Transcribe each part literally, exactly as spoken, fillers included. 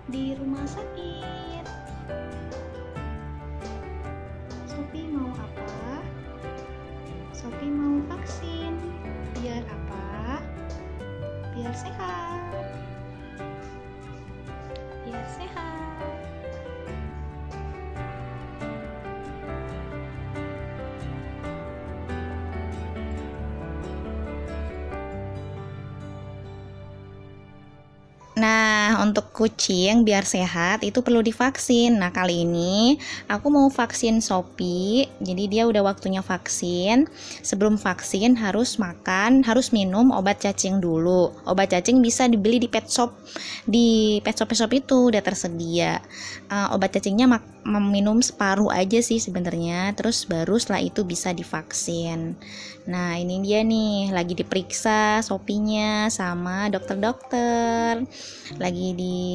di rumah sakit. Sophie mau apa? Sophie mau vaksin. Biar apa? Biar sehat. Biar sehat. Nah, untuk kucing biar sehat itu perlu divaksin. Nah, kali ini aku mau vaksin Sophie. Jadi dia udah waktunya vaksin. Sebelum vaksin harus makan, harus minum obat cacing dulu. Obat cacing bisa dibeli di pet shop. Di pet shop-pet shop itu udah tersedia. Uh, obat cacingnya mak meminum separuh aja sih sebenarnya. Terus baru setelah itu bisa divaksin. Nah, ini dia nih lagi diperiksa Sophie-nya sama dokter-dokter. Lagi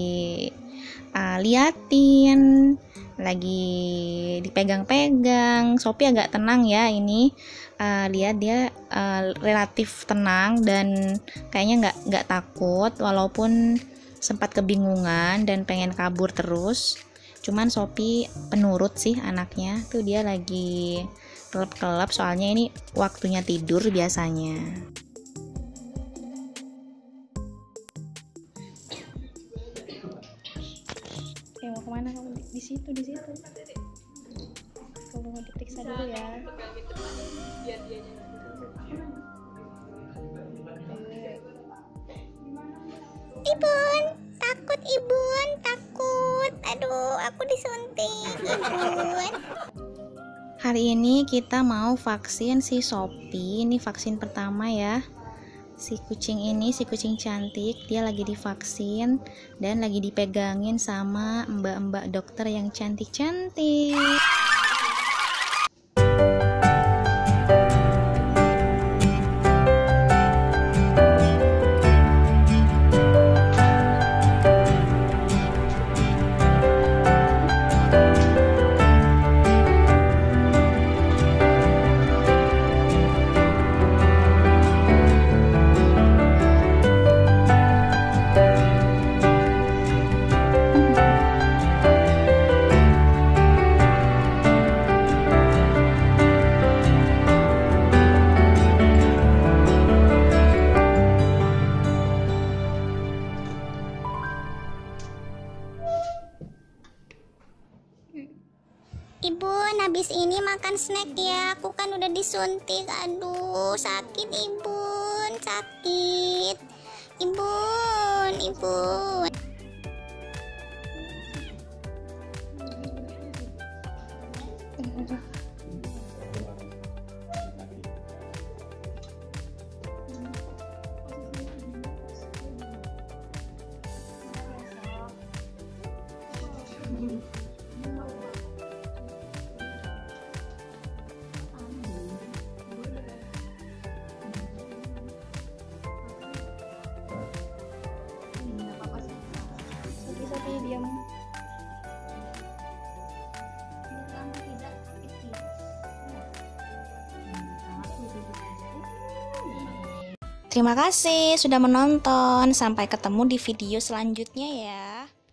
diliatin, uh, lagi dipegang-pegang. Sophie agak tenang ya ini. Uh, lihat dia uh, relatif tenang dan kayaknya nggak nggak takut walaupun sempat kebingungan dan pengen kabur terus. Cuman Sophie penurut sih anaknya. Tuh dia lagi kelap-kelap soalnya ini waktunya tidur biasanya. Oke, mau kemana kamu? Di situ, di situ. Kamu mau diperiksa dulu ya. Ibun, takut Ibun, takut. Aduh, aku disuntik, Ibun. Hari ini kita mau vaksin si Sophie. Ini vaksin pertama ya. Si kucing ini, si kucing cantik, dia lagi divaksin dan lagi dipegangin sama mbak-mbak dokter yang cantik-cantik. Ibun, habis ini makan snack ya. Aku kan udah disuntik. Aduh, sakit Ibun, sakit. Ibun, Ibun. Sophie diam. Terima kasih sudah menonton. Sampai ketemu di video selanjutnya ya.